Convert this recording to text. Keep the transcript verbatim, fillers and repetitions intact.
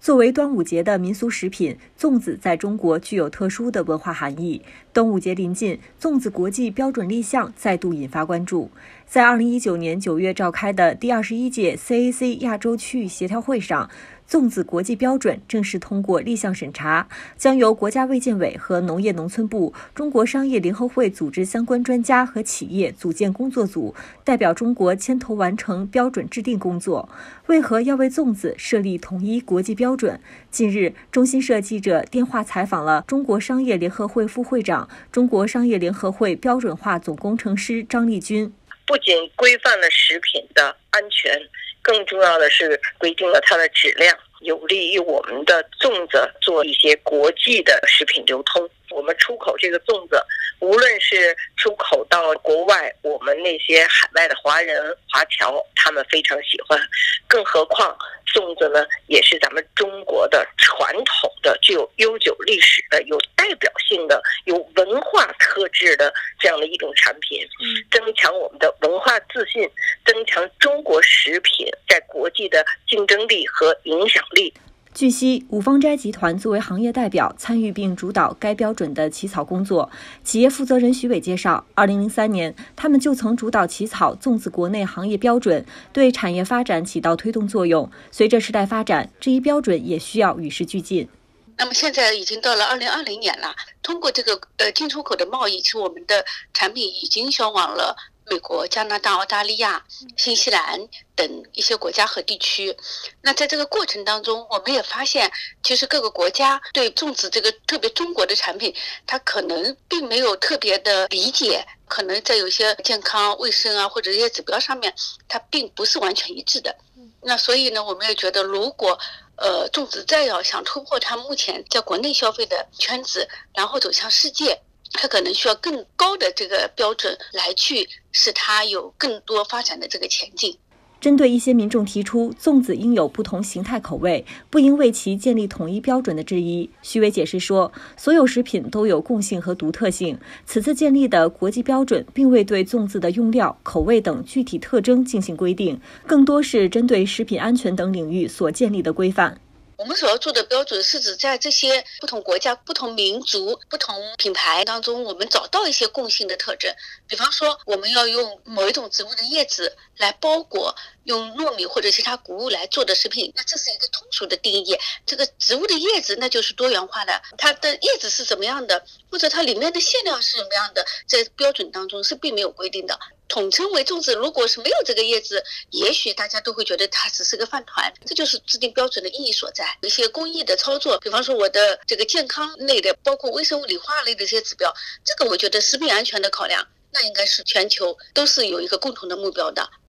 作为端午节的民俗食品，粽子在中国具有特殊的文化含义。端午节临近，粽子国际标准立项再度引发关注。在二零一九年九月召开的第二十一届 C A C 亚洲区域协调会上，粽子国际标准正式通过立项审查，将由国家卫健委和农业农村部、中国商业联合会组织相关专家和企业组建工作组，代表中国牵头完成标准制定工作。为何要为粽子设立统一国际标准？近日，中新社记者电话采访了中国商业联合会副会长、中国商业联合会标准化总工程师张立军。 不仅规范了食品的安全，更重要的是规定了它的质量，有利于我们的粽子做一些国际的食品流通。我们出口这个粽子，无论是出口到国外，我们那些海外的华人华侨他们非常喜欢，更何况粽子呢也是咱们中国的传统的、具有悠久历史的、有代表性的、有文化特质的这样的一种产品，增强我们的文化自信，增强中国食品在国际的竞争力和影响力。 据悉，五芳斋集团作为行业代表参与并主导该标准的起草工作。企业负责人徐伟介绍，二零零三年，他们就曾主导起草粽子国内行业标准，对产业发展起到推动作用。随着时代发展，这一标准也需要与时俱进。 那么现在已经到了二零二零年了，通过这个呃进出口的贸易，其实我们的产品已经销往了美国、加拿大、澳大利亚、新西兰等一些国家和地区。那在这个过程当中，我们也发现，其实各个国家对粽子这个特别中国的产品，它可能并没有特别的理解，可能在有些健康、卫生啊或者一些指标上面，它并不是完全一致的。那所以呢，我们也觉得，如果呃粽子再要想突破它目前在国内消费的圈子，然后走向世界，它可能需要更高的这个标准来去使它有更多发展的这个前进。 针对一些民众提出粽子应有不同形态口味，不应为其建立统一标准的质疑，徐伟解释说，所有食品都有共性和独特性，此次建立的国际标准并未对粽子的用料、口味等具体特征进行规定，更多是针对食品安全等领域所建立的规范。 我们所要做的标准是指在这些不同国家、不同民族、不同品牌当中，我们找到一些共性的特征。比方说，我们要用某一种植物的叶子来包裹用糯米或者其他谷物来做的食品，那这是一个通俗的定义。这个植物的叶子那就是多元化的，它的叶子是怎么样的，或者它里面的馅料是什么样的，在标准当中是并没有规定的。统称为粽子，如果是没有这个叶子，也许大家都会觉得它只是个饭团，这就是制定标准的意义所在。有一些工艺的操作，比方说我的这个健康类的，包括微生物理化类的这些指标，这个我觉得食品安全的考量，那应该是全球都是有一个共同的目标的。